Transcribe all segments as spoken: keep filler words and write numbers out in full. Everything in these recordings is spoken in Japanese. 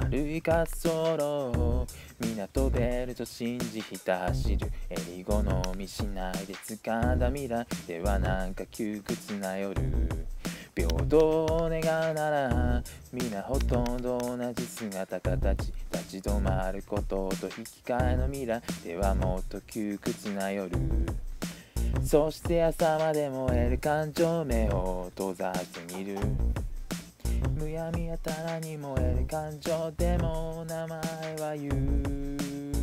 丸い滑走路、港ベルト信じひた走る、襟好みしないで掴んだ未来ではなんか窮屈な夜、平等を願うなら皆ほとんど同じ姿形、立ち止まることと引き換えの未来ではもっと窮屈な夜、そして朝まで燃える感情、目を閉ざしてみる、むやみやたらに燃える感情、でも名前は言う。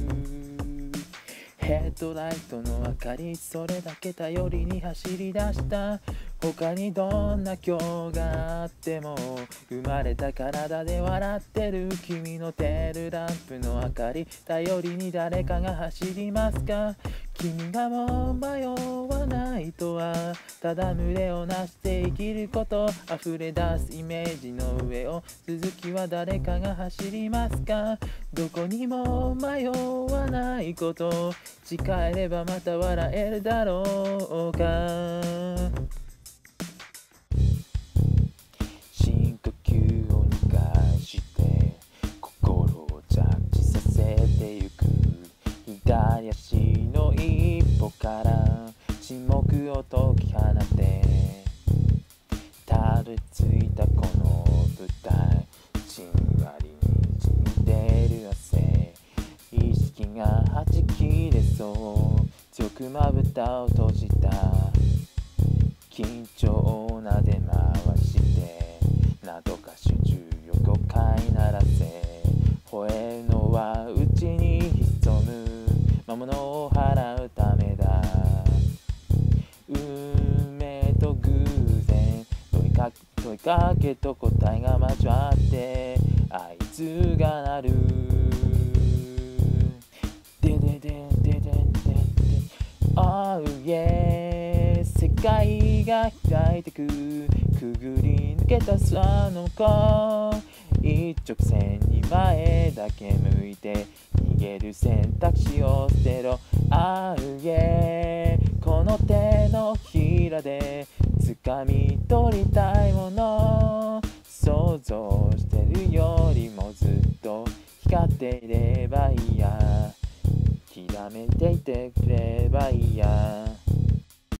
ヘッドライトの明かり、それだけ頼りに走り出した。他にどんな今日があっても、生まれた体で笑ってる君のテールランプの明かり、頼りに誰かが走りますか。君がもう迷わないとは、ただ群れをなして生きること、溢れ出すイメージの上を続きは誰かが走りますか。どこにも迷わないこと、誓えればまた笑えるだろうか。深呼吸をにかいして心を着地させてゆく、左足の一歩から沈黙を解き放て、たどり着いたこの舞台、じんわりにじみ出る汗、意識がはち切れそう、強くまぶたを閉じた、緊張をなで回してなどか集中力を飼いならせ、吠えるのはうちに潜む魔物を払うためだ。運命と偶然、問いか問いかけと答えが交わって合図が鳴る。ででででででで Oh yeah、 世界が開いてく、くぐり抜けたその子、一直線に前だけ向いて逃げる選択肢を捨てろ。あうえこの手のひらで掴み取りたいもの、想像してるよりもずっと光っていればいいや、きらめいていてくればいいや。